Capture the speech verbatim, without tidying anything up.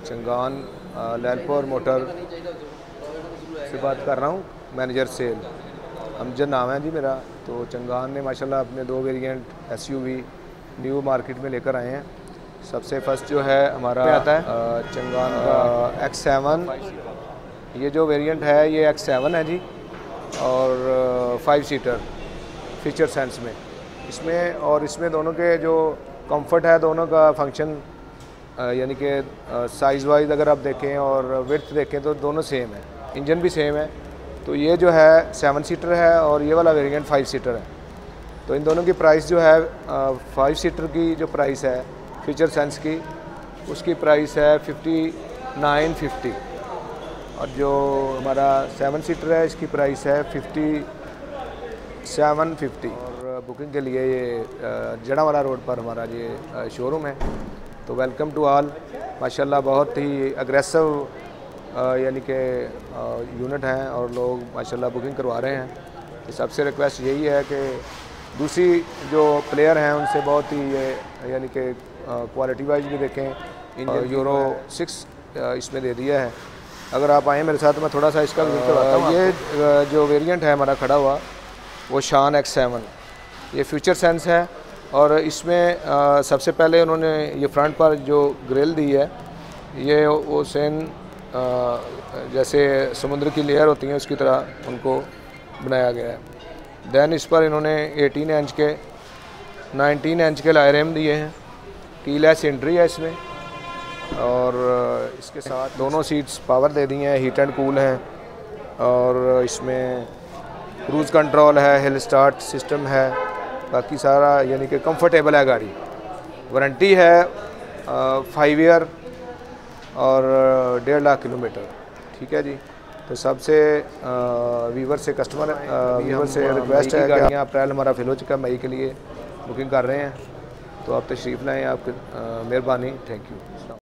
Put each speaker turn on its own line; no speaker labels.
Changan Lyallpur motor से बात कर रहा हूँ, मैनेजर सेल अमजद नाम है जी मेरा। तो चंगान ने माशाल्लाह अपने दो वेरिएंट एसयूवी न्यू मार्केट में लेकर आए हैं। सबसे फर्स्ट जो है हमारा आता है चंगान का एक्स सेवन। ये जो वेरिएंट है ये एक्स सेवन है जी, और फाइव सीटर फीचर सेंस में इसमें, और इसमें दोनों के जो कंफर्ट है दोनों का फंक्शन यानी कि साइज़ वाइज अगर आप देखें और विड्थ देखें तो दोनों सेम है, इंजन भी सेम है। तो ये जो है सेवन सीटर है और ये वाला वेरिएंट फाइव सीटर है। तो इन दोनों की प्राइस जो है फाइव सीटर की जो प्राइस है फीचर सेंस की, उसकी प्राइस है फिफ्टी नाइन फिफ्टी, और जो हमारा सेवन सीटर है इसकी प्राइस है फिफ्टी सेवन फिफ्टी। और बुकिंग के लिए ये जड़ावाला रोड पर हमारा ये शोरूम है। तो वेलकम टू ऑल। माशाल्लाह बहुत ही अग्रेसिव यानी कि यूनिट हैं और लोग माशाल्लाह बुकिंग करवा रहे हैं। तो सबसे रिक्वेस्ट यही है कि दूसरी जो प्लेयर हैं उनसे बहुत ही ये यानी कि क्वालिटी वाइज भी देखें। इन यूरो सिक्स इसमें दे दिया है। अगर आप आएँ मेरे साथ, मैं थोड़ा सा इसका विजिट करवाता हूँ। ये जो वेरिएंट है हमारा खड़ा हुआ वो शान एक्स सेवन, ये फ्यूचर सेंस है। और इसमें आ, सबसे पहले उन्होंने ये फ्रंट पर जो ग्रिल दी है ये ओसेन जैसे समुद्र की लेयर होती है उसकी तरह उनको बनाया गया है। दैन इस पर इन्होंने एटीन इंच के नाइनटीन इंच के लायरेम दिए हैं। कीलेस एंट्री है इसमें, और इसके साथ दोनों सीट्स पावर दे दी हैं, हीट एंड कूल हैं, और इसमें क्रूज़ कंट्रोल है, हिल स्टार्ट सिस्टम है, बाकी सारा यानी कि कंफर्टेबल है गाड़ी। वारंटी है फाइव ईयर और डेढ़ लाख किलोमीटर। ठीक है जी। तो सबसे वीवर से कस्टमर वीवर से रिक्वेस्ट है, गाड़ियाँ अप्रैल हमारा फिल हो चुका है, मई के लिए बुकिंग कर रहे हैं। तो आप तशरीफ़ लाएँ, आपकी मेहरबानी। Thank you.